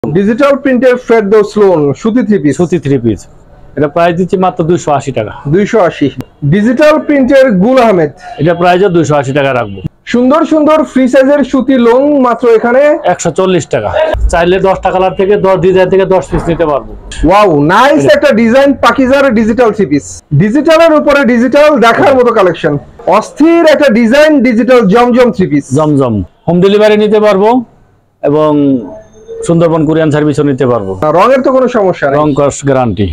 Digital প্রিন্টের Ferdous lawn সুতি three piece এটা প্রাইস দিচ্ছি মাত্র 280 টাকা। 280। ডিজিটাল প্রিন্টের গুল আহমেদ, এটা প্রাইসও 280 টাকা রাখবো। সুন্দর সুন্দর ফ্রি সাইজের সুতি লোন মাত্র এখানে 140 টাকা। চাইলে 10টা কালার থেকে 10 ডিজাইন থেকে 10 পিস নিতে পারবো। ওয়াও, নাইস একটা ডিজাইন পাকিজার ডিজিটাল থ্রি পিস। ডিজিটালের উপরে ডিজিটাল দেখার মতো কালেকশন। অস্থির একটা design digital Zamzam three piece. Zamzam home delivery নিতে পারবো এবং সুন্দরবন কুরিয়ান সার্ভিসও নিতে পারবো। রঙের তো কোনো সমস্যা নেই, রং কস গ্যারান্টি।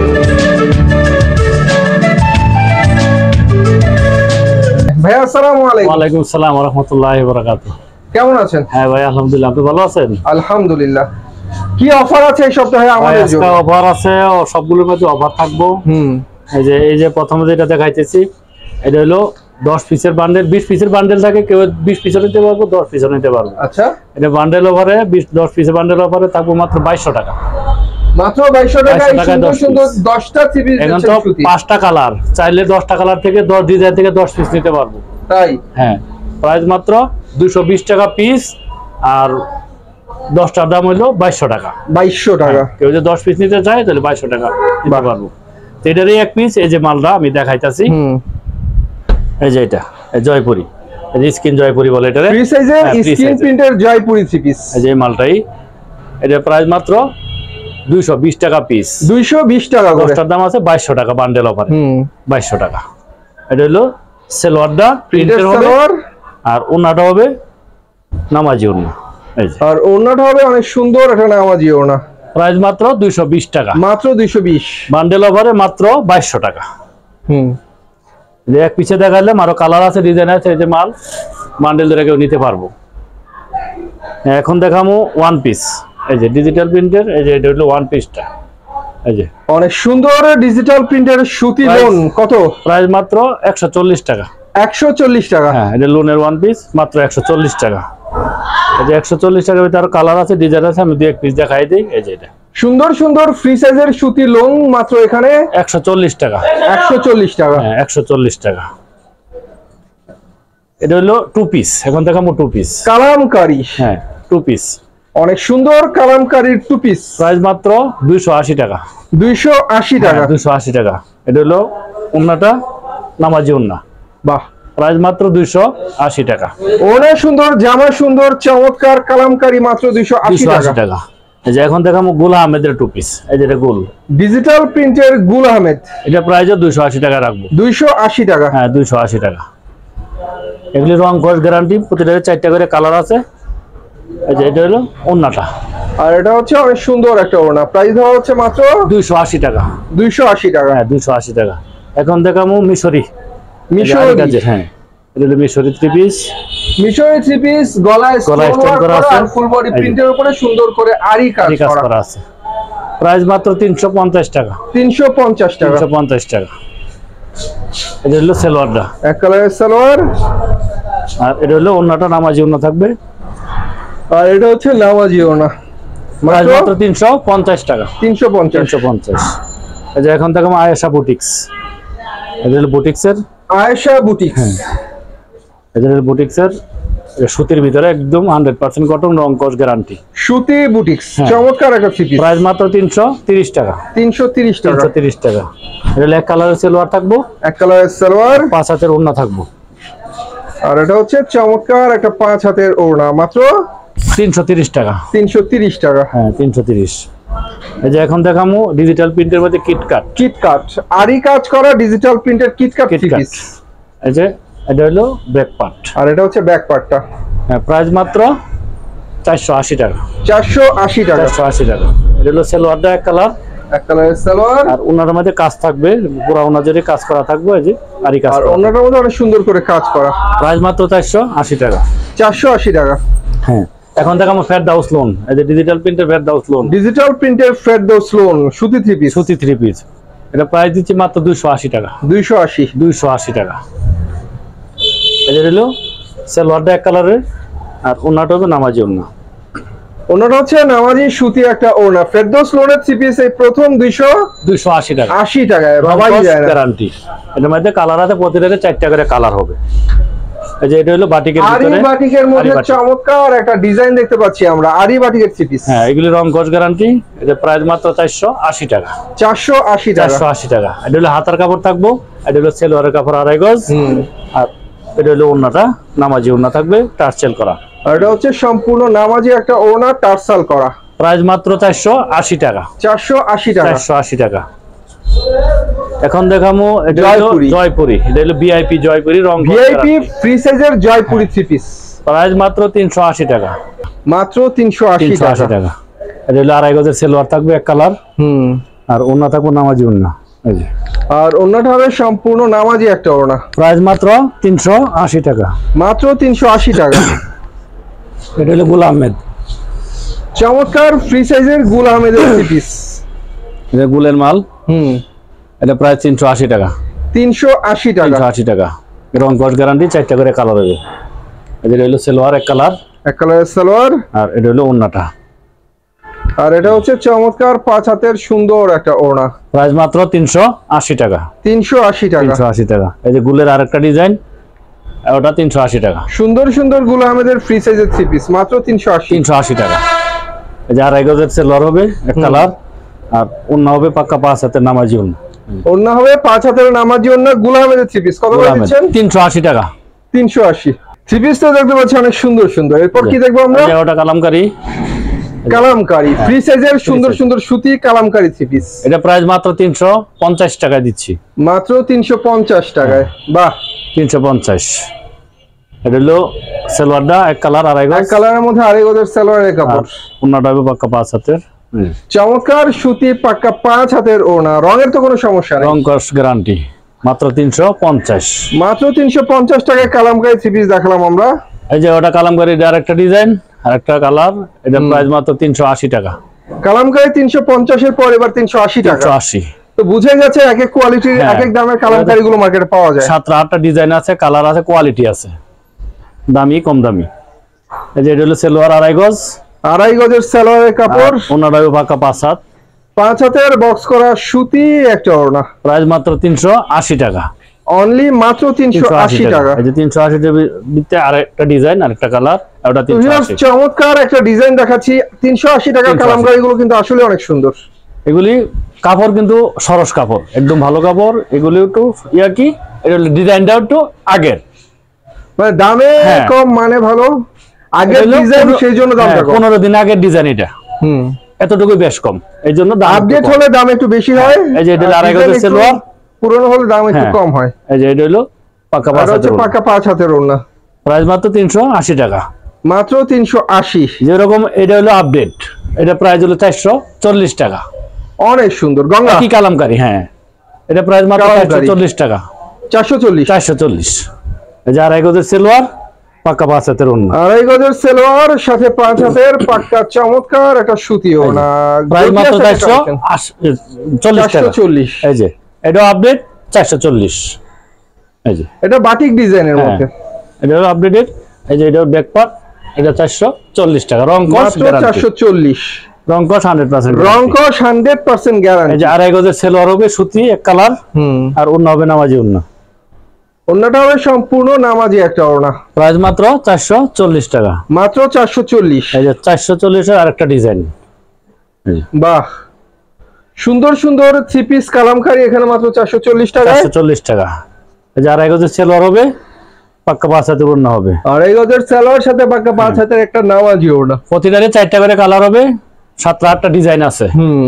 ভাইয়া আসসালামু আলাইকুম। ওয়ালাইকুম আসসালাম ওয়া রাহমাতুল্লাহি ওয়া বারাকাতুহু। কেমন আছেন? হ্যাঁ ভাই আলহামদুলিল্লাহ, আপনি ভালো আছেন? আলহামদুলিল্লাহ। কি অফার আছে এই সপ্তাহে আমাদের জন্য? আজকে অফার আছে, সবগুলোর মধ্যে অফার থাকবো। এই যে প্রথমে যেটা দেখাইতেছি, এটা হলো 10 পিসের বান্ডেল। 20 পিসের বান্ডেল থাকে, কেউ 20 পিসও নিতে পারবো, 10 পিসও নিতে পারবো। আচ্ছা, এটা বান্ডেল অফারে 10 পিসের বান্ডেল অফারে থাকবো মাত্র 2200 টাকা। মাত্র 2200 টাকায় সুন্দর সুন্দর 10টা থ্রি পিস। এখন তো 5টা কালার, চাইলে 10টা কালার থেকে 10 ডিজাইন থেকে 10 পিস নিতে পারবো। তাই? হ্যাঁ, প্রাইস মাত্র 220 টাকা পিস, আর 10টার দাম হলো 2200 টাকা। 2200 টাকা। কেউ যদি 10 পিস নিতে চায় তাহলে 2200 টাকা নিতে পারবো। তো এটারই এক পিস, এই যে মালটা আমি দেখাইতাছি, এই যে এটা জয়পুরি, এই যে স্কিন জয়পুরি বলে এটা, ফ্রি সাইজের স্কিন প্রিন্টের জয়পুরি থ্রি পিস। এই যে মালটাই, এটা প্রাইস মাত্র 220 টাকা পিস। 220 টাকা করে। 10টার দাম আছে 2200 টাকা বান্ডেল অফারে। 2200 টাকা। এটা হলো সেলোয়ারটা প্রিন্টের হবে, আর ওনাটা হবে নামাজি ওনা। এই যে, আর ওনাটা হবে অনেক সুন্দর একটা নামাজি ওনা। প্রাইস মাত্র 220 টাকা। মাত্র 220। বান্ডেল অফারে মাত্র 2200 টাকা। যে এক পিছে দেখাইলাম, আরো কালার আছে, ডিজাইন আছে। এই যে মাল বান্ডেল ধরে কেউ নিতে পারবো। এখন দেখামু ওয়ান পিস, এই যে ডিজিটাল প্রিন্টের, এই যে এটা হলো ওয়ান পিসটা। এই যে অনেক সুন্দর ডিজিটাল প্রিন্টের সুতি লোন। কত প্রাইস? মাত্র 140 টাকা। 140 টাকা। হ্যাঁ, এটা লোনের ওয়ান পিস, মাত্র 140 টাকা। এই যে 140 টাকার ভিতরে আরো কালার আছে, ডিজাইন আছে, আমি দুই এক পিস দেখাই দিই। এই যে এটা সুন্দর সুন্দর ফ্রি সাইজের সুতি লোন মাত্র এখানে 140 টাকা। 140 টাকা। হ্যাঁ, 140 টাকা। এটা হলো টু পিস, এখন দেখাবো টু পিস কালামকারী। হ্যাঁ, টু পিস অনেক সুন্দর কালামকারীর টু পিস। প্রাইস মাত্র 280 টাকা। 280 টাকা। 280 টাকা। এটা হলো ওন্নাটা নামাজি ওন্না। বাহ, প্রাইস মাত্র 280 টাকা। অনেক সুন্দর জামা, সুন্দর চমৎকার কালামকারী, মাত্র 280 টাকা। এই যে এখন দেখাবো গুল আহমেদের টু পিস। এই যে এটা গুল ডিজিটাল প্রিন্টের গুল আহমেদ, এটা প্রাইসও 280 টাকা রাখবো। 280 টাকা। হ্যাঁ, 280 টাকা। এগুলি রং কস গ্যারান্টি, প্রতিটাতে 4টা করে কালার আছে। এই যে এটা হলো ওন্নাটা, আর এটা হচ্ছে অনেক সুন্দর একটা ওড়না। প্রাইস দেওয়া হচ্ছে মাত্র 280 টাকা। 280 টাকা। হ্যাঁ, 280 টাকা। এখন দেখাবো মিশরি। হ্যাঁ, এটা হলো Mishri three piece. Mishri three piece, গলায় স্টোন করা আছে, ফুল বডি প্রিন্টের উপরে সুন্দর করে আরি কাজ করা আছে। প্রাইস মাত্র 350 টাকা। 350 টাকা। 350 টাকা। এটা হলো সালোয়ারটা, এক কালারের সালোয়ার, আর এটা হলো ওন্নাটা নামাজি ওন্না থাকবে, আর এটা হচ্ছে নামাজি ওড়না। প্রাইস মাত্র 350 টাকা। 350। এই যে এখন দেখাবো আয়েশা বুটিক্স। এটা হলো বুটিক্সের, আয়েশা বুটিক্স। এটা হলো বুটিক্সের, সুতির ভিতরে একদম 100% কটন, রং কস গ্যারান্টি। সুতি বুটিক্স, চমৎকার একটা থ্রি পিস। প্রাইস মাত্র 330 টাকা। 330 টাকা। 330 টাকা। এটা হলো এক কালারের সালোয়ার থাকবো, এক কালারের সালোয়ার, 5 হাতের ওড়না থাকবো, আর এটা হচ্ছে চমৎকার একটা 5 হাতের ওড়না, মাত্র 330 টাকা। 330 টাকা। হ্যাঁ, 330। এই যে এখন দেখামু ডিজিটাল প্রিন্টের মধ্যে কিটকাট। কিটকাট আরি কাজ করা ডিজিটাল প্রিন্টের কিটকাট থ্রি পিস। এই যে এটা হলো ব্যাক পার্ট, আর এটা হচ্ছে ব্যাক পার্টটা। হ্যাঁ, প্রাইস মাত্র 480 টাকা। 480 টাকা। 480 টাকা। এটা হলো সালোয়ারটা এক কালার, এক কালারের সালোয়ার, আর ওনার মধ্যে কাজ থাকবে, পুরো ওনার জুড়ে কাজ করা থাকবে। এই যে আরি কাজ, আর ওনাটার মধ্যে অনেক সুন্দর করে কাজ করা। প্রাইস মাত্র 480 টাকা। 480 টাকা। হ্যাঁ, এখন দেখাবো ফেরদাউস লোন। এই যে ডিজিটাল প্রিন্টের ফেরদাউস লোন, ডিজিটাল প্রিন্টের ফেরদৌস লোন সুতি থ্রি পিস। সুতি থ্রি পিস। এটা প্রাইস দিচ্ছি মাত্র 280 টাকা। 280। 280 টাকা। এটা হলো সালোয়ারটা এক কালারের, আর ওনাটা হবে নামাজি ওন্না। ওনাটা হচ্ছে নামাজি সুতি একটা ওড়না। ফেরদৌস লোনের থ্রি পিস এই প্রথম 280 টাকা। 80 টাকায় ভাবাই যায় না। গ্যারান্টি। এটার মধ্যে কালার আছে, প্রতিটাতে 4টা করে কালার হবে। এই যে এটা হলো বাটিকের আরি ভিতরে, বাটিকের মধ্যে আরি বাটিক। চমৎকার একটা ডিজাইন দেখতে পাচ্ছি আমরা, আরি বাটিকের থ্রি পিস। হ্যাঁ, এগুলি রং কস গ্যারান্টি। এটা প্রাইস মাত্র 480 টাকা। 480 টাকা। 480 টাকা। এটা হলো হাতার কাপড় থাকবো, এটা হলো সেলোয়ারের কাপড় 2.5 গজ, আর এটা হলো ওড়নাটা নামাজি ওড়না থাকবে, টার্সেল করা। আর এটা হচ্ছে সম্পূর্ণ নামাজি একটা ওড়না টার্সাল করা। প্রাইস মাত্র 480 টাকা। 480 টাকা। 480 টাকা। এখন দেখামু এটা হলো জয়পুরি। জয়পুরি। এটা হলো ভিআইপি জয়পুরি রং ভিআইপি ফ্রি সাইজের জয়পুরি থ্রি পিস। প্রাইস মাত্র 380 টাকা। মাত্র 380 380 টাকা। এটা হলো 2.5 গজের সেলোয়ার থাকবে এক কালার, আর ওড়না থাকবে নামাজি ওড়না। এই যে আর ওড়নাটা হবে সম্পূর্ণ নামাজি একটা ওড়না। প্রাইস মাত্র 380 টাকা। মাত্র 380 টাকা। এটা হলো গুল আহমেদ। চমৎকার ফ্রি সাইজের গুল আহমেদের থ্রি পিস। এটা গুলের মাল। এটা প্রায় 380 টাকা। 380 টাকা। 380 টাকা। রং কস গ্যারান্টি, 4টা করে কালার হবে। এটা হলো সেলোয়ার এক কালার, এক কালারের সালোয়ার, আর এটা হলো ওড়নাটা। আর এটা হচ্ছে চমৎকার 5 হাতের সুন্দর একটা ওড়না। প্রাইস মাত্র 380 টাকা। 380 টাকা। 380 টাকা। এই যে গুলের আরেকটা ডিজাইন, ওটা 380 টাকা। সুন্দর সুন্দর গুল আহমেদের ফ্রি সাইজের থ্রি পিস, মাত্র 380। 380 টাকা। এই যে 2.5 গজের সেলোয়ার হবে এক কালার, আর ওড়না হবে পাক্কা 5 হাতের নামাজি ওড়না। ওড়না হবে 5 হাতের নামাজি ওড়না, গুল আহমেদের থ্রি পিস। কত করে দিচ্ছেন? 380 টাকা। 380। থ্রি পিস তো দেখতে পাচ্ছি অনেক সুন্দর সুন্দর। এরপর কি দেখবো আমরা? ওটা কালামকারী। কালামকারী ফ্রি সাইজের সুন্দর সুন্দর সুতি কালামকারী থ্রি পিস। এটা প্রাইস মাত্র 350 টাকায় দিচ্ছি। মাত্র 350 টাকায়। বাহ, 350। এটা হলো সালোয়ারটা এক কালার 2.5 গজ, এক কালারের মধ্যে 2.5 গজের সালোয়ারের কাপড়। ওড়নাটা হবে পাক্কা 5 হাতের। চমৎকার সুতি পাক্কা 5 হাতের ওড়না। রঙের তো কোনো সমস্যা নেই, রং কস গ্যারান্টি। মাত্র 350। মাত্র 350 টাকায় কালামকারী থ্রি পিস দেখালাম আমরা। এই যে ওটা কালামকারীর আরেকটা ডিজাইন, আরেকটা কালার। এটা প্রাইস মাত্র 380 টাকা। কালামকারী 350 এর পর এবার 380 টাকা। 380। তো বুঝে গেছে এক এক কোয়ালিটির এক এক দামের কালামকারী গুলো মার্কেটে পাওয়া যায়। 7-8টা ডিজাইন আছে, কালার আছে, কোয়ালিটি আছে, দামি কম দামি। এই যে এটা হলো সেলোয়ার 2.5 গজ, 2.5 গজের সালোয়ারের কাপড়, ওড়নাটা হবে পাক্কা 5 হাত। 5 হাতের বক্স করা সুতি একটা ওড়না। প্রাইস মাত্র 380 টাকা। অনলি মাত্র 380 টাকা। এই যে 380 টাকা দিতে আরেকটা ডিজাইন, আরেকটা কালার, ওটা 380। চমৎকার একটা ডিজাইন দেখাচ্ছি 380 টাকা। 380 কালামকারী গুলো কিন্তু আসলে অনেক সুন্দর। এগুলি কাপড় কিন্তু সরস কাপড়, একদম ভালো কাপড়। এগুলি একটু কি, এটা ডিজাইনটা একটু আগের, মানে দামে হ্যাঁ। কম মানে ভালো, আগের ডিজাইন, সেই জন্য দামটা কম। 15 দিন আগের ডিজাইন এটা, এতটুকু বেশ কম, এই জন্য দাম আপডেট হলে দাম একটু বেশি হয়। এই যে এটা 2.5 গজের সেলোয়ার, পুরনো হলে দাম একটু কম হয়। এই যে এটা হলো পাকা 5 হাতের ওড়না। পাকা 5 হাতের ওড়না। প্রাইস মাত্র 380 টাকা। মাত্র 380। যেরকম এটা হলো আপডেট, এটা প্রাইস হলো 440 টাকা। অনেক সুন্দর গঙ্গা কি কালামকারী। হ্যাঁ, এটা প্রাইস মাত্র 440 টাকা। 440। 440। এই যে 2.5 গজের সেলোয়ার, পাক্কা 5 হাতের ওড়না। 2.5 গজের সেলোয়ার সাথে 5 হাতের পাক্কা চমৎকার একটা সুতি ওড়না। প্রাইস মাত্র 440 টাকা। 440। এই যে এটা আপডেট 440। এই যে এটা বাটিক ডিজাইনের মধ্যে, এটা হলো আপডেটেড। এই যে এটা ব্যাক পার্ট, এটা 440 টাকা। রং কস মাত্র গ্যারান্টি। 440। রং কস 100% রং কস 100% এই গ্যারান্টি। যে 2.5 গজের সেলোয়ার হবে সুতি এক কালার, আর ওড়না হবে নামাজি ওড়না। ওড়নাটা হবে সম্পূর্ণ নামাজি একটা ওড়না। প্রাইস মাত্র 440 টাকা। মাত্র 440। এই যে 440 এর আরেকটা ডিজাইন। বাহ, সুন্দর সুন্দর থ্রি পিস কালামকারী এখানে মাত্র 440 টাকা। 440 টাকা। এই যে 2.5 গজের সেলোয়ার হবে, পাক্কা 5 হাতের ওড়না হবে। 2.5 গজের সালোয়ার সাথে পাক্কা 5 হাতের একটা নামাজি ওড়না। প্রতিটারে 4টা করে কালার হবে, 7-8টা ডিজাইন আছে।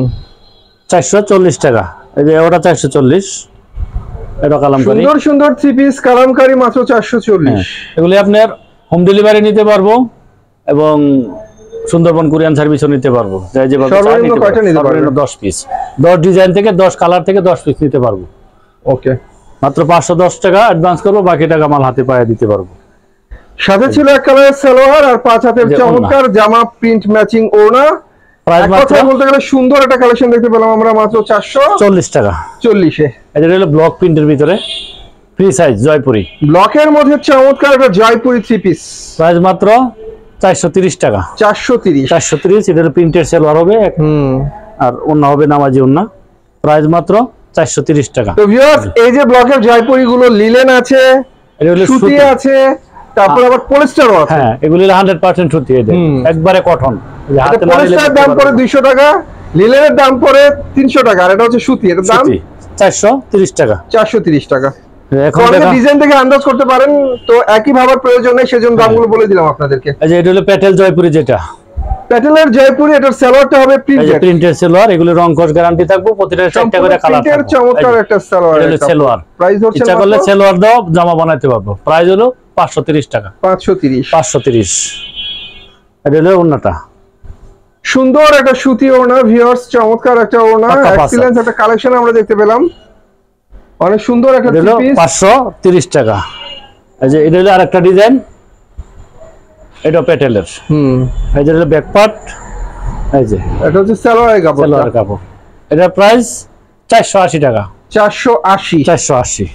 440 টাকা। এই যে ওটা 440। এটা কালামকারী। সুন্দর সুন্দর থ্রি পিস কালামকারী মাত্র 440। এগুলি আপনার হোম ডেলিভারি নিতে পারবো, এবং সুন্দরবন কুরিয়ান সার্ভিসও নিতে পারবো। সর্বনিম্ন কয়টা নিতে পারবো? 10 পিস, 10 ডিজাইন থেকে 10 কালার থেকে 10 পিস নিতে পারবো। ওকে, মাত্র 510 টাকা অ্যাডভান্স করবো, বাকি টাকা মাল হাতে পায়ে দিতে পারবো। সাথে ছিল এক কালারের সালোয়ার আর 5 হাতের চমৎকার জামা প্রিন্ট ম্যাচিং ওড়না। প্রাইস মাত্র বলতে গেলে সুন্দর একটা কালেকশন দেখতে পেলাম আমরা মাত্র 440 টাকা। 40-এ। এটা হলো ব্লক প্রিন্টের ভিতরে ফ্রি সাইজ জয়পুরি। ব্লকের মধ্যে চমৎকার একটা জয়পুরি থ্রি পিস। প্রাইস মাত্র 430 টাকা। 430। 430। এটা হলো প্রিন্টের সেলোয়ার হবে, আর ওড়না হবে নামাজি ওড়না। প্রাইস মাত্র 430 টাকা। তো ভিউয়ার্স, এই যে ব্লকের জয়পুরি গুলো লিলেন আছে, এটা হলো সুতি সুতি আছে, তারপর আবার পলিস্টারও আছে। হ্যাঁ, এগুলি 100% সুতি, এই একবারে কটন। হাতে না নিলে পলিস্টার দাম পড়ে 200 টাকা, লিলেনের দাম পড়ে 300 টাকা, আর এটা হচ্ছে সুতি, এটার দাম 430 টাকা। 430 টাকা। এখন অনেকে ডিজাইন দেখে আন্দাজ করতে পারেন, তো একই ভাবার প্রয়োজন নেই, সেজন্য দামগুলো বলে দিলাম আপনাদেরকে। এই যে এটা হলো প্যাটেল জয়পুরি, যেটা প্যাটেলের জয়পুরি, এটার সালোয়ারটা হবে প্রিন্টেড। প্রিন্টেড সালোয়ার, এগুলো রং কস গ্যারান্টি থাকবে, প্রতিটা 4টা করে কালার থাকবে। চমৎকার একটা সালোয়ার। এটা হলো সালোয়ার, প্রাইস হচ্ছে ইচ্ছা করলে সালোয়ার দাও, জামা বানাতে পারবো। প্রাইস হলো 530 টাকা। 530। এটা হলো ওন্নাটা, সুন্দর একটা সুতি ওড়না ভিউয়ার্স, চমৎকার একটা ওড়না, এক্সিলেন্স একটা কালেকশন আমরা দেখতে পেলাম। অনেক সুন্দর একটা থ্রি পিস, 530 টাকা। এই যে এটা হলো আরেকটা ডিজাইন, এটা প্যাটেলের। এই যে হলো ব্যাক পার্ট, এই যে এটা হচ্ছে সালোয়ারের কাপড়। সালোয়ারের কাপড়, এটা প্রাইস 480 টাকা। 480।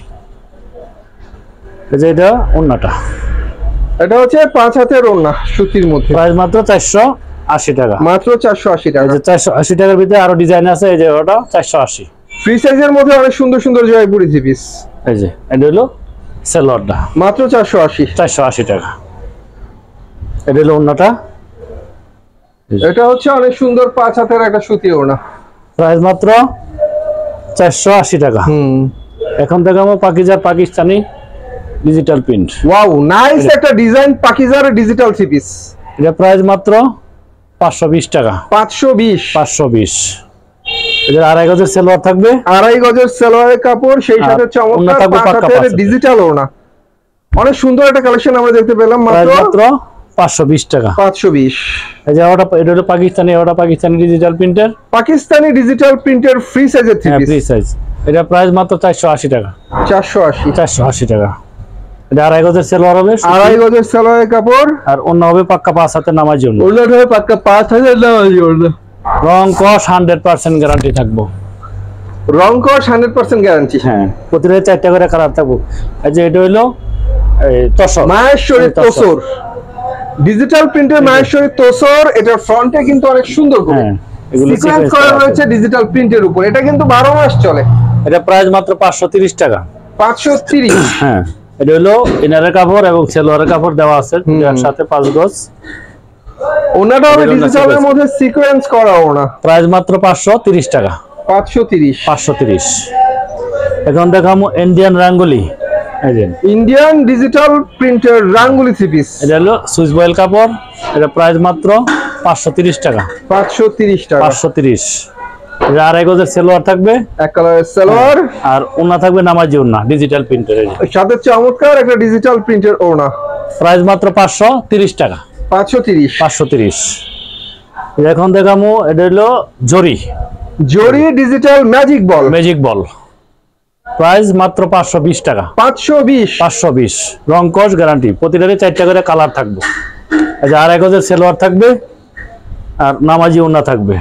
এই যে এটা ওন্নাটা, এটা হচ্ছে 5 হাতের ওড়না সুতির মধ্যে, প্রাইস মাত্র 480 টাকা। মাত্র 480 টাকা। এই যে 480 টাকার ভিতরে আরো ডিজাইন আছে, এই যে ওটা 480। ফ্রি সাইজের মধ্যে অনেক সুন্দর সুন্দর জয়পুরি থ্রি পিস। এই যে এটা হলো সালোয়ারটা, মাত্র 480 টাকা। এটা হলো ওন্নাটা, এটা হচ্ছে অনেক সুন্দর 5 হাতের একটা সুতি ওড়না, প্রাইস মাত্র 480 টাকা। এখন দেখাবো পাকিজার Pakistani digital print. Wow, nice একটা ডিজাইন, পাকিজার ডিজিটাল থ্রি পিস। এটা প্রাইস মাত্র 520 টাকা। 520। এটা 2.5 গজের সালোয়ার থাকবে, 2.5 গজের সালোয়ারের কাপড়, সেই সাথে চমৎকার 5 হাতের ডিজিটাল ওড়না। অনেক সুন্দর একটা কালেকশন আমরা দেখতে পেলাম, মাত্র 520 টাকা। 520। এই যে ওটা, এটা হলো পাকিস্তানি, ওটা পাকিস্তানি ডিজিটাল প্রিন্টের, পাকিস্তানি ডিজিটাল প্রিন্টের ফ্রি সাইজের থ্রি পিস। ফ্রি সাইজ, এটা প্রাইস মাত্র 480 টাকা। 480 টাকা। এটা 2.5 গজের সালোয়ার হবে, 2.5 গজের সালোয়ারের কাপড়, আর অন্য হবে পাক্কা 5 হাতের নামার জন্য। ওটা হবে পাক্কা 5 হাতের নামার জন্য। রং কস 100% গ্যারান্টি থাকবো। রং কস 100% গ্যারান্টি। হ্যাঁ, প্রতিটা 4টা করে কালার থাকবো। এই যে এটা হলো তসর, মাহেশ্বরী তসর, ডিজিটাল প্রিন্টের মাহেশ্বরী তসর। এটা ফ্রন্টে কিন্তু অনেক সুন্দর করে সিকোয়েন্স করা রয়েছে ডিজিটাল প্রিন্টের উপর। এটা কিন্তু 12 মাস চলে। এটা প্রাইস মাত্র 530 টাকা। 530। হ্যাঁ, এটা হলো ইনারের কাপড় এবং সেলোয়ারের কাপড় দেওয়া আছে, এর সাথে 5 গজ। ওনাটা হবে ডিজিটালের মধ্যে সিকোয়েন্স করা ওনা, প্রাইস মাত্র 530 টাকা। 530। এখন দেখামু ইন্ডিয়ান রাঙ্গুলি, এই যে ইন্ডিয়ান ডিজিটাল প্রিন্টের রাঙ্গুলি থ্রি পিস। এটা হলো সুইস বয়েল কাপড়, এটা প্রাইস মাত্র 530 টাকা। 530 টাকা। 530। এটা 2.5 গজের সালোয়ার থাকবে, এক কালারের সালোয়ার, আর ওনা থাকবে নামাজি ওনা ডিজিটাল প্রিন্টের, সাথে চমৎকার একটা ডিজিটাল প্রিন্টের ওনা। প্রাইস মাত্র 530 টাকা। 530। এখন দেখামু, এটা হলো জরি ডিজিটাল ম্যাজিক বল, প্রাইস মাত্র 520 টাকা। 520। রং কস গ্যারান্টি, প্রতিটারে 4টা করে কালার থাকবে। এই যে 2.5 গজের সালোয়ার থাকবে, আর নামাজি ওনা থাকবে।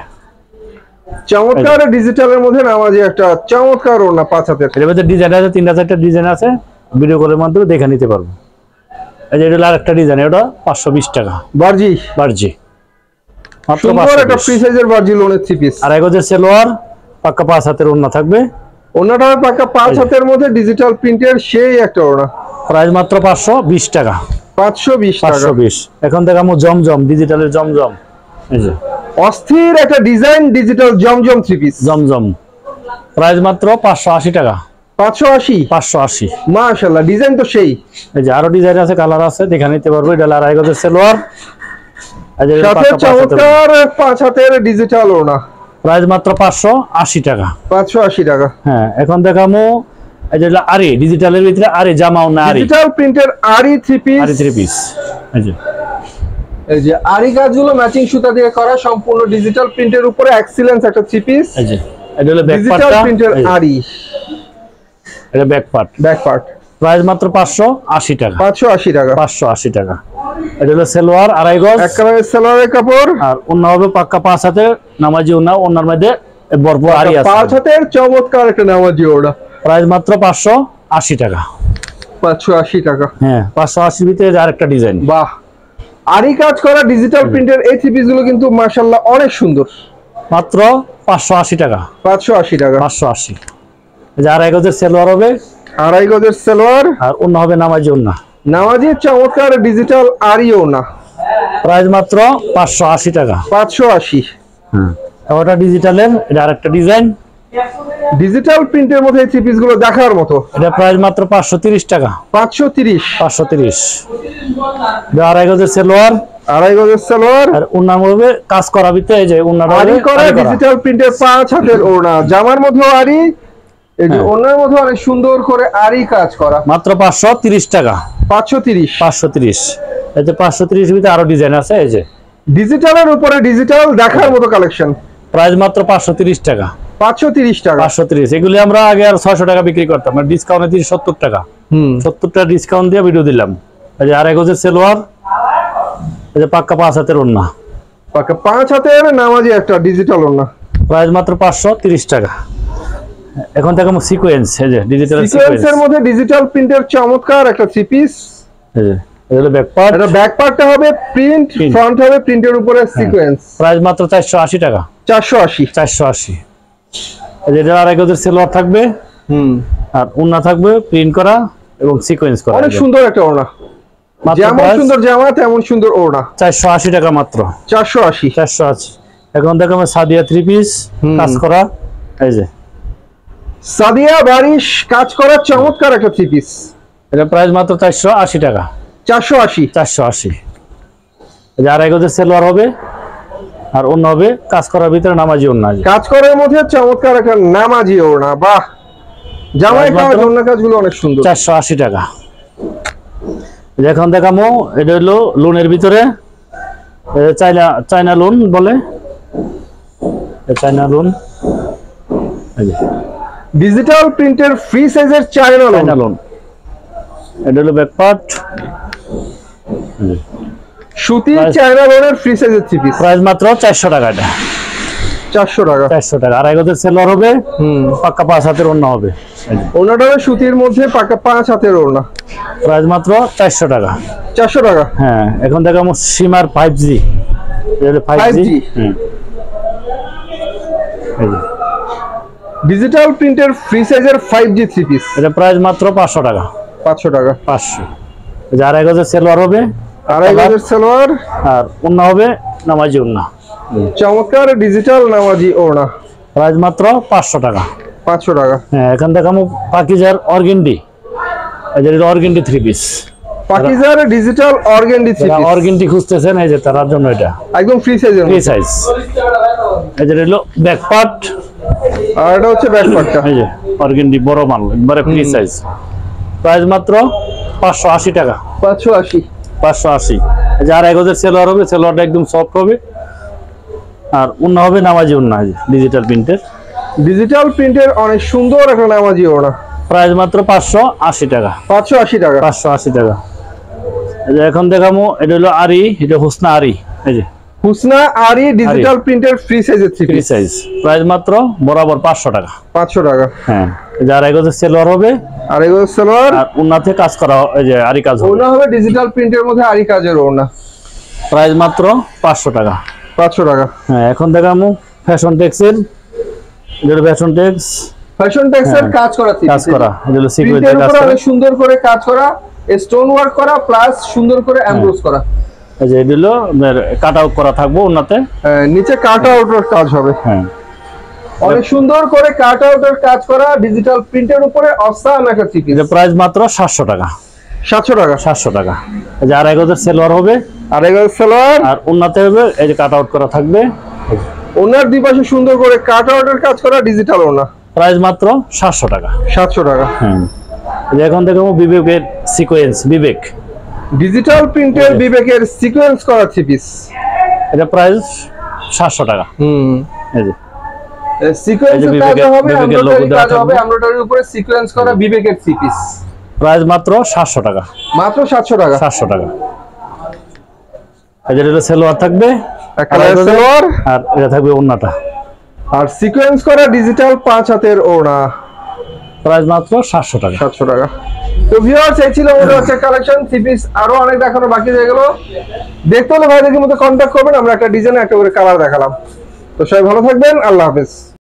চমৎকার ডিজিটালের মধ্যে নামাজি একটা চমৎকার ওনা 5 হাতের। এর মধ্যে ডিজাইন আছে, 3টা-4টা ডিজাইন আছে, ভিডিও কলের মাধ্যমে দেখে নিতে পারবো। এই যে এটা আরেকটা ডিজাইন, এটা 520 টাকা। বার্জি মাত্র 520। একটা ফ্রি সাইজের বার্জি লোনের থ্রি পিস, 2.5 গজের সালোয়ার, পাক্কা 5 হাতের ওনা থাকবে। ওনাটা পাক্কা 5 হাতের মধ্যে ডিজিটাল প্রিন্টের সেই একটা ওনা, প্রাইস মাত্র 520 টাকা। 520। এখন দেখামু জমজম, ডিজিটালের জমজম। এই যে অস্থির একটা design digital Zamzam three piece, Zamzam, price মাত্র 580 টাকা। 580। মাশাআল্লাহ, ডিজাইন তো সেই। এই যে আরো ডিজাইন আছে, কালার আছে, দেখে নিতে পারবো। এটা 2.5 গজের সালোয়ার, সাথে চমৎকার 5 হাতের ডিজিটাল ওনা, প্রাইস মাত্র 580 টাকা। 580 টাকা। হ্যাঁ, এখন দেখামু এই যে আরি ডিজিটালের ভিতরে আরি জামাও না, আরি ডিজিটাল প্রিন্টের আরি থ্রি পিস। এই যে আরি কাজগুলো ম্যাচিং সুতা দিয়ে করা, সম্পূর্ণ ডিজিটাল প্রিন্টের উপরে এক্সিলেন্স একটা থ্রি পিস। এই যে এটা হলো ব্যাক পার্টটা, ডিজিটাল প্রিন্টের আরি, এটা ব্যাক পার্ট। প্রাইস মাত্র 580 টাকা। 580 টাকা। এটা হলো সালোয়ার 2.5 গজ, এক কালারের সালোয়ারের কাপড়, আর ওন্না হবে পাক্কা 5 হাতের নামাজি ওন্না, ওন্নার মধ্যে ভরপুর আরি আছে। 5 হাতের চমৎকার একটা নামাজি ওড়না, প্রাইস মাত্র 580 টাকা। 580 টাকা। হ্যাঁ, 580 ভিতরে আরেকটা ডিজাইন। বাহ, আরি কাজ করা ডিজিটাল প্রিন্টের এই থ্রি পিস গুলো কিন্তু মাশাআল্লাহ অনেক সুন্দর। মাত্র 580 টাকা। 580 টাকা। 580। এই যে 2.5 গজের সালোয়ার হবে, আড়াই গজের সালোয়ার, আর ওন্না হবে নামাজি ওন্না। নামাজি চমৎকার ডিজিটাল আরি ওড়না, প্রাইস মাত্র 580 টাকা। 580। হ্যাঁ, ওটা ডিজিটালের, এটা আরেকটা ডিজাইন, ডিজিটাল প্রিন্টের মধ্যে এই থ্রি পিস গুলো দেখার মতো। এটা প্রাইস মাত্র 530 টাকা। 530। 530। আড়াই গজের সালোয়ার, আড়াই গজের সালোয়ার, আর ওন্নার মধ্যে কাজ করা ভিতরে এই যে ওন্নাটা আরি করা ডিজিটাল প্রিন্টের 5 হাতের ওড়না, জামার মধ্যে আরি, এই যে ওড়নার মধ্যে অনেক সুন্দর করে আরি কাজ করা, মাত্র 530 টাকা। 530। 530। এই যে 530 এর ভিতরে আরো ডিজাইন আছে, এই যে ডিজিটালের উপরে ডিজিটাল দেখার মতো কালেকশন, প্রাইস মাত্র 530 টাকা। 530 টাকা। 530। এগুলি আমরা আগে আর 600 টাকা বিক্রি করতাম, ডিসকাউন্টে দিয়ে 70 টাকা। 70 টাকা ডিসকাউন্ট দিয়ে ভিডিও দিলাম। এই যে আড়াই গজের সালোয়ার, এই যে পাক্কা 5 হাতের ওন্না, পাক্কা 5 হাতের নামাজি একটা ডিজিটাল ওড়না, প্রাইস মাত্র 530 টাকা। এখন থেকে সিকোয়েন্স, এই যে ডিজিটাল সিকোয়েন্সের মধ্যে ডিজিটাল প্রিন্টের চমৎকার একটা থ্রি পিস। এই যে এটা হলো ব্যাক পার্ট, এটা ব্যাক পার্টটা হবে প্রিন্ট, ফ্রন্ট হবে প্রিন্টের উপরে সিকোয়েন্স। প্রাইস মাত্র 480 টাকা। 480। 480। এই যে এটা আড়াই গজের সালোয়ার থাকবে, আর ওন্না থাকবে প্রিন্ট করা এবং সিকোয়েন্স করা, অনেক সুন্দর একটা ওড়না, যেমন সুন্দর জামা তেমন সুন্দর ওড়না। 480 টাকা মাত্র। 480। 480। এখন দেখো আমার সাদিয়া থ্রি পিস কাজ করা, এই যে সাদিয়া বারিশ কাজ করা চমৎকার একটা থ্রি পিস, এটা প্রাইস মাত্র 480 টাকা। 480। 480। এই যে আড়াই গজের সালোয়ার হবে, আর ওন্না হবে কাজ করার ভিতরে নামাজি ওন্না, কাজ করার মধ্যে চমৎকার একটা নামাজি ওড়না। বাহ, জামায় কাজ ওড়না কাজগুলো অনেক সুন্দর। 480 টাকা। এখন দেখামো, এটা হলো লোনের ভিতরে, চায়না লোন বলে, চায়না লোন, ডিজিটাল প্রিন্টের ফ্রি সাইজের চায়না লোন। এটা হলো ব্যাক পার্ট, সুতির চায়না লোনের ফ্রি সাইজের থ্রি পিস, প্রাইস মাত্র 400 টাকা। এটা 400 টাকা। 400 টাকা। আড়াই গজের সালোয়ার হবে, পাক্কা 5 হাতের ওন্না হবে, ওড়নাটা হবে সুতির মধ্যে পাক্কা 5 হাতের ওড়না, প্রাইস মাত্র 400 টাকা। 400 টাকা। হ্যাঁ, এখন দেখামো সীমার 5G, এটা 5G। ডিজিটাল প্রিন্টের ফ্রি সাইজের 5G থ্রি পিস, এটা প্রাইস মাত্র 500 টাকা। 500 টাকা। 500। এই যে আড়াই গজের সালোয়ার হবে, আড়াই গজের সালোয়ার, আর ওন্না হবে নামাজি ওন্না, চমৎকার ডিজিটাল নামাজি ওড়না, প্রাইস মাত্র 500 টাকা। 500 টাকা। হ্যাঁ, এখন দেখামো পাকিজার অর্গেন্ডি, এই যে অর্গেন্ডি থ্রি পিস, পাকিজার digital organdy three piece. Organdy খুঁজতেছেন, এই যে তার জন্য এটা একদম ফ্রি সাইজের, ফ্রি সাইজ। এই যে হলো ব্যাক পার্ট, আর এটা হচ্ছে ব্যাক পার্টটা, এই যে অর্গেন্ডি বড় মাল, একবারে ফ্রি সাইজ, প্রাইস মাত্র 580 টাকা। 580। 580। এই যে আড়াই গজের সালোয়ার হবে, সালোয়ারটা একদম সফট হবে, আর ওন্না হবে নামাজি ওন্না, ডিজিটাল প্রিন্টের। ডিজিটাল প্রিন্টের অনেক সুন্দর একটা নামাজি ওড়না, প্রাইস মাত্র 580 টাকা। 580 টাকা। 580 টাকা। এই যে এখন দেখামো, এটা হলো আরি, এটা হুসনা আরি, এই যে হুসনা আরি ডিজিটাল প্রিন্টের ফ্রি সাইজের three free piece, size, price মাত্র বরাবর 500 টাকা। 500 টাকা। হ্যাঁ, এই যে আড়াই গজের সালোয়ার হবে, আড়াই গজের সালোয়ার, আর ওন্নাতে কাজ করা, এই যে আরি কাজ হবে, ওড়না হবে ডিজিটাল প্রিন্টের মধ্যে আরি কাজের ওড়না, প্রাইস মাত্র 500 টাকা। 500 টাকা। হ্যাঁ, এখন দেখামো ফ্যাশন টেক্সের, যেটা ফ্যাশন টেক্স, ফ্যাশন টেক্সের কাজ করা থ্রি পিস, কাজ করা, এগুলো সিকোয়েন্সের প্রিন্টের কাজ উপরে করা, অনেক সুন্দর করে কাজ করা, স্টোন ওয়ার্ক করা, প্লাস সুন্দর করে এমব্রোজ করা। এই যে এগুলো কাট আউট করা থাকবো ওন্নাতে, নিচে কাট আউটের কাজ হবে। হ্যাঁ, অনেক সুন্দর করে কাট আউটের কাজ করা ডিজিটাল প্রিন্টের উপরে অসাম একটা থ্রি পিস, এটা প্রাইস মাত্র 700 টাকা। 700 টাকা। 700 টাকা। এই যে আড়াই গজের সালোয়ার হবে, আড়াই গজের সালোয়ার, আর ওন্নাতে হবে এই যে কাট আউট করা থাকবে, ওনার দুই পাশে সুন্দর করে কাট আউটের কাজ করা ডিজিটাল ওনা, প্রাইস মাত্র 700 টাকা। 700 টাকা। হ্যাঁ, এই যে এখন দেখো বিবেকের সিকোয়েন্স, বিবেক ডিজিটাল প্রিন্টের বিবেকের সিকোয়েন্স করা থ্রি পিস, এটা প্রাইস 700 টাকা। এই যে সিকোয়েন্সের কাজ হবে, এমব্রয়ডারি কাজ হবে, এমব্রয়ডারির উপরে সিকোয়েন্স করা বিবেকের থ্রি পিস, প্রাইস মাত্র 700 টাকা। মাত্র 700 টাকা। 700 টাকা। এই যে এটা সালোয়ার থাকবে, একটা সালোয়ার, আর এটা থাকবে ওন্নাটা, আর সিকোয়েন্স করা ডিজিটাল 5 হাতের ওড়না, প্রাইস মাত্র 700 টাকা। 700 টাকা। তো ভিউয়ার্স, এই ছিল আমাদের হচ্ছে কালেকশন থ্রি পিস, আরো অনেক দেখানো বাকি রয়ে গেল। দেখতে হলে ভাইদের মধ্যে কন্ট্যাক্ট করবেন, আমরা একটা ডিজাইন একটা করে কালার দেখালাম। তো সবাই ভালো থাকবেন, আল্লাহ হাফেজ।